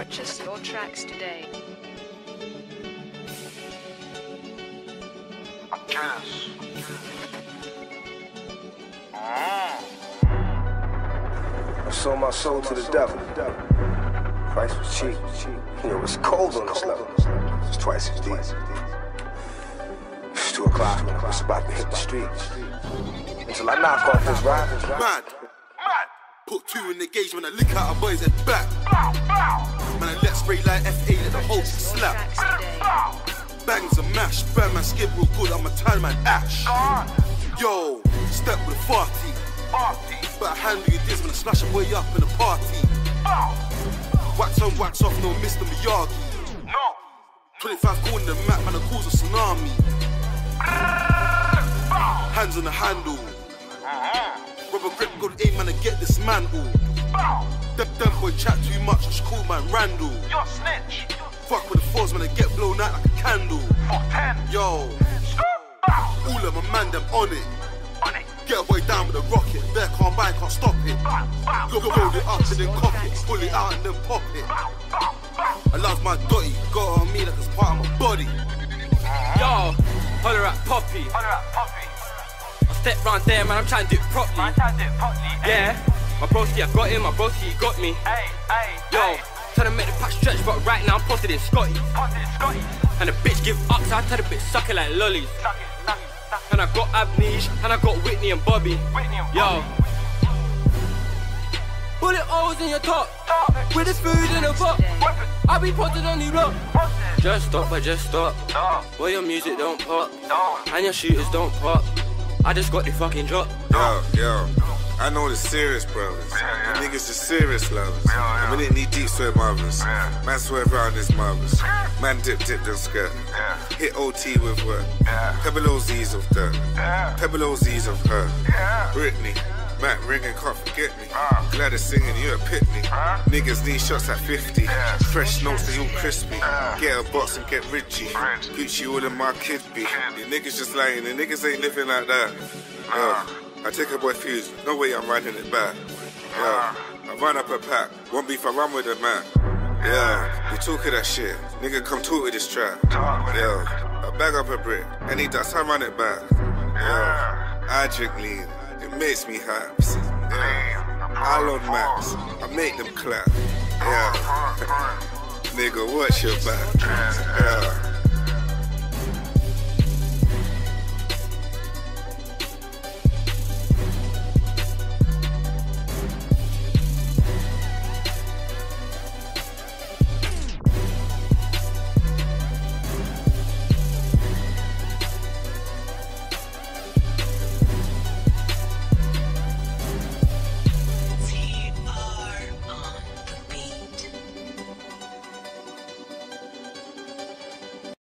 Purchase your tracks today. Yes. I sold my soul to the devil. Price was cheap. You know, it's cold on this level. It's twice as deep. It's 2 o'clock. I'm just about to hit the streets. Until I knock off this ride. Mad. Put 2 in the gauge when I lick out a boy's head back. Man, I let spray like FA, let the whole slap. Bangs and mash, burn my skin real good, I'm a time man ash. Yo, step with a farty. But I handle you this when I slash a boy up in a party. Wax on, wax off, no Mr. Miyagi. 25 calling the map, man, it calls a tsunami. Hands on the handle. Rubber grip, good aim, man, to get this man all. Them boy chat too much, just call man Randall. You're a snitch. Fuck with the fours, man, they get blown out like a candle. For 10. Yo, all of my man, them on it. Get a boy down with a rocket, there can't buy, can't stop it. Load it up and then cock it, pull it out and then pop it. I love my dotty, got on me like it's part of my body. Yo, holler at Poppy. I step round there, man, I'm trying to do it properly. Yeah, my broski, I got him, my broski, he got me. Yo, trying to make the pack stretch, but right now I'm posted in Scotty. And the bitch give up, so I tell the bitch suck it like lollies. And I got Abneesh, and I got Whitney and Bobby. Yo, bullet holes in your top, with the food in the pot. I be posted on the block. Just stop, but just stop. Boy, your music don't pop, and your shooters don't pop. I just got the fucking drop. Yo, I know the serious brothers. The niggas the serious lovers. And we didn't need deep sweat mothers. Man swear around his mothers. Man dip them skirt. Hit OT with work. Pebble OZs of dirt. Pebble OZs of her. Britney. Matt ringing, can't forget me. Gladys singing, you a pitney. Niggas need shots at 50. Fresh notes, they all crispy. Get a box and get Richie. Gucci all in my kid be. You niggas just lying, the niggas ain't living like that. I take a boy fuse, no way I'm riding it back. I run up a pack, one beef I run with a man. You talk of that shit, nigga come talk with this trap. I bag up a brick, any dust I run it back. I drink lean. It makes me haps. I load maps, I make them clap. Nigga, watch your back.